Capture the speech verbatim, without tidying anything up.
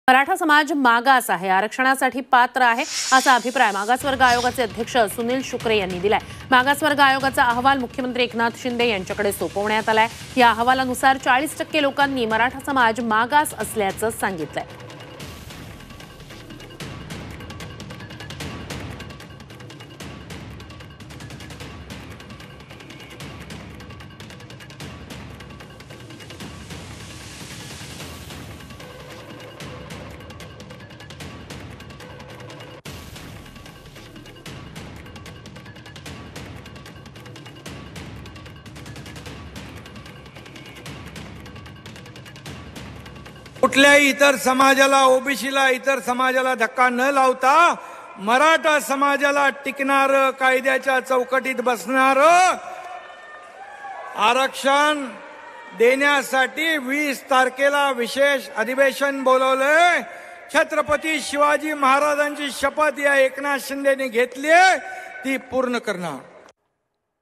मराठा समाज मागास आहे, आरक्षणासाठी पात्र आहे असा अभिप्राय मागासवर्ग आयोगाचे अध्यक्ष सुनील शुक्रे यांनी दिलाय। मागासवर्ग आयोगाचा अहवाल मुख्यमंत्री एकनाथ शिंदे यांच्याकडे सोपवण्यात आलाय। या अहवालानुसार चाळीस टक्के लोकांनी मराठा समाज मागास असल्याचं सांगितलंय। कुठल्याही इतर समाजाला, ओबीसीला, इतर समाजाला धक्का न लावता मराठा समाजाला टिकणार, कायद्याच्या चौकटीत बसणार आरक्षण देण्यासाठी वीस तारखेला विशेष अधिवेशन बोलवलंय। छत्रपती शिवाजी महाराजांची शपथ या एकनाथ शिंदेने घेतली, ती पूर्ण करणार।